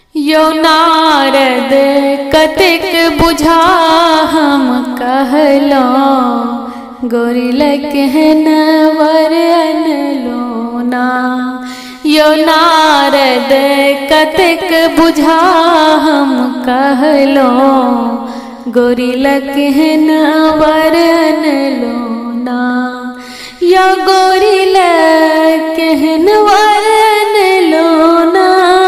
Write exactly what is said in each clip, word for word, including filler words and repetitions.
यो नारद कतेक बुझा हम कहलो, गोरी लकेहन वर अनलो ना। यो नारद कतेक बुझा हम कहलो, गोरी लकेहन वर अनलो ना। यो गोरी लकेहन वर अनलो ना,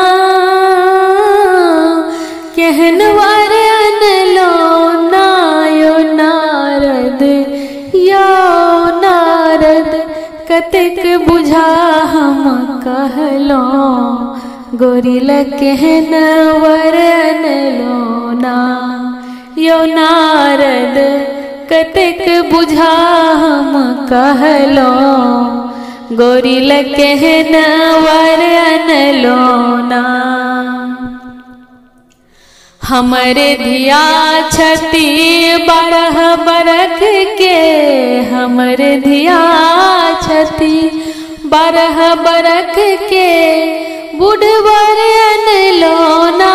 केहन वर अनलो ना। यो नारद यो नारद कतेक बुझा हम कहलो, गोरी लकेहन वर अनलो ना। यो नारद कतेक बुझा हम कहलो, गोरी लकेहन वर अनलो ना। हमरे धिया छती बारह बरख के, हमरे धिया छती बारह बरख के, बुढ़वर अनलो ना।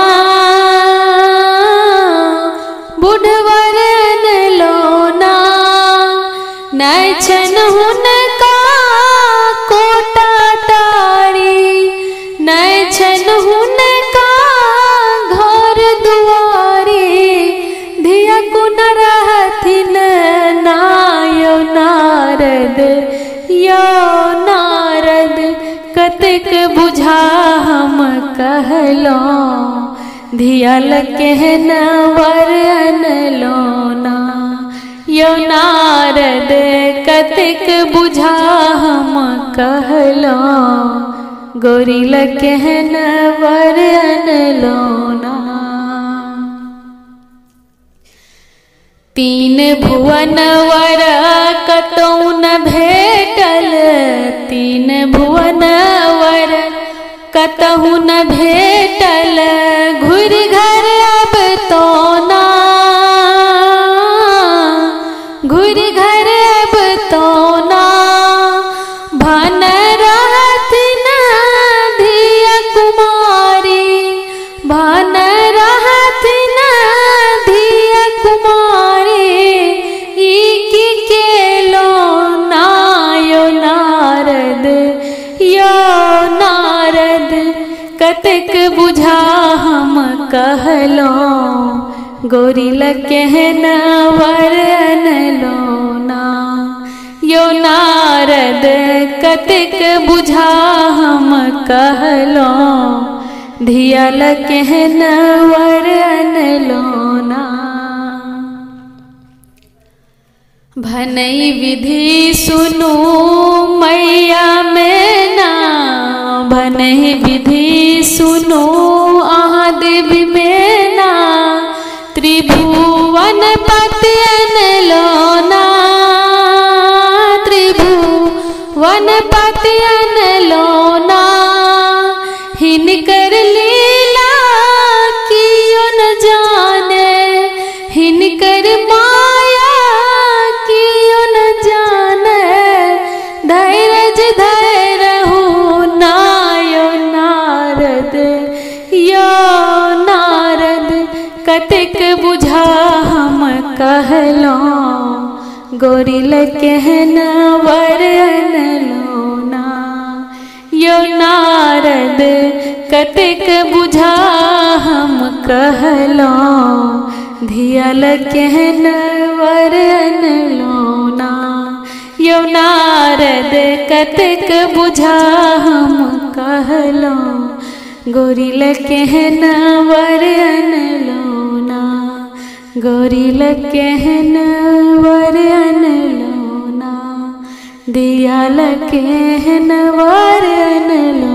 बुढ़वर अनलो ना, नै छन हुनका कोटा टारी, नै छन हुनका घर दुआरी, धिया कुन रहथिन ना। यो नारद यो नारद कतेक बुझा हम कहलो, धिया लकेहन वर अनलो ना। यो नारद कतेक बुझा हम कहलो, गोरी लकेहन वर अनलो ना। तीन भुवन वर कतौ न भेटल, तीन भुवन वर कतहु न भेटल, घुर घर अब तो ना। घुर घर अब तो ना, भन रहथिन धिया कुमारी, भन रहथिन धिया कुमारी, ई की केलो ना। यो नारद यो नारद कतेक बुझा हम कहलो, गोरी लकेहन वर अनलो ना। यो नारद कतेक बुझा हम कहलो, धिया लकेहन वर अनलो ना। भनई विधि सुनु मैया में ना, भनई विधि सुनु अहाँ देवी में ना। त्रिभुवन पति अनलो ना, त्रिभुवन पति अनलो ना। हिनकर लीला कियो न जाने, हिनकर माया कियो न जाने, धैर्य धैर्यहु ना। यो नारद यो नारद कतेक बुझा हम कहलो, गोरी लकेहन वर अनलो ना। यो नारद कतेक बुझा हम कहलो, धिया लकेहन वर अनलो ना। यो नारद कतेक बुझा हम कहलो, गोरी लकेहन वर अनलो ना। गोरी लकेहन वर अनलो ना, दिया लकेहन वर अनलो।